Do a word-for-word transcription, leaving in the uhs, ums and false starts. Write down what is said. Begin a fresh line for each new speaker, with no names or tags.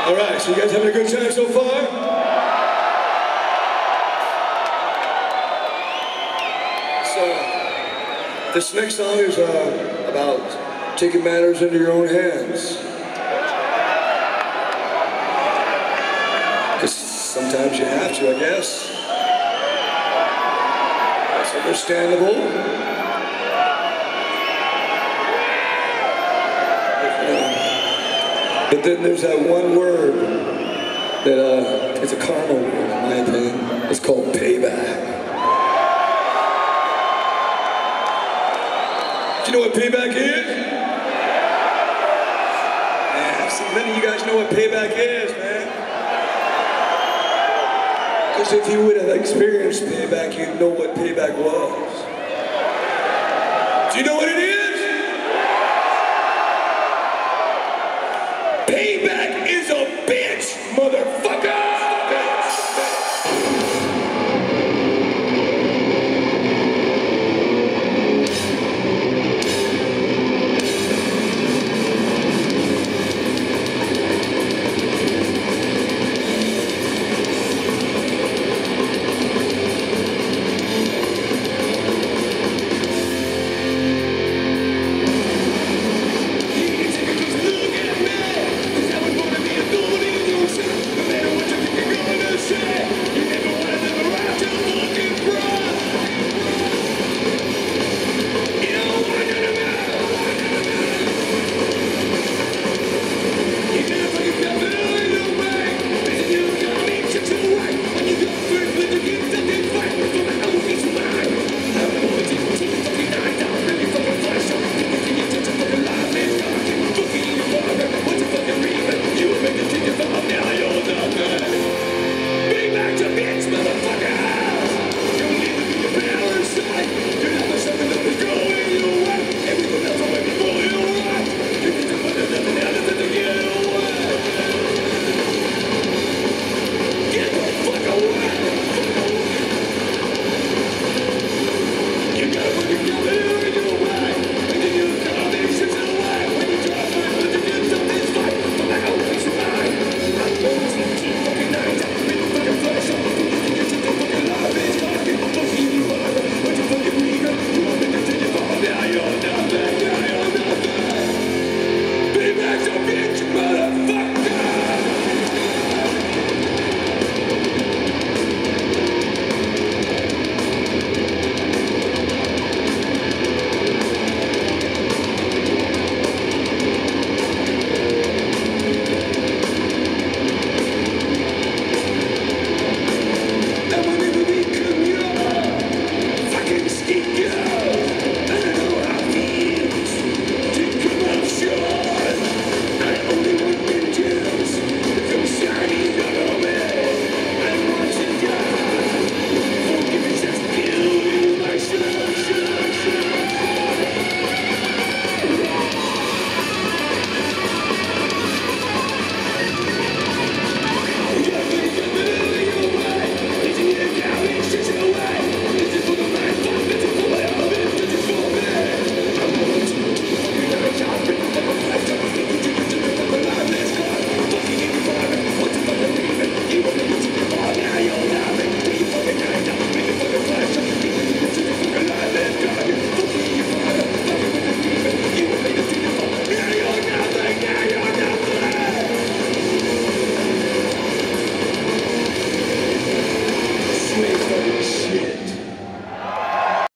All right, so you guys having a good time so far? So, this next song is uh, about taking matters into your own hands. Because sometimes you have to, I guess. That's understandable. But then there's that one word that uh, it's a karma word, in my opinion. It's called payback. Do you know what payback is? Man, see, none of you guys know what payback is, man. Because if you would have experienced payback, you'd know what payback was. Do you know what it is? Payback is a bitch!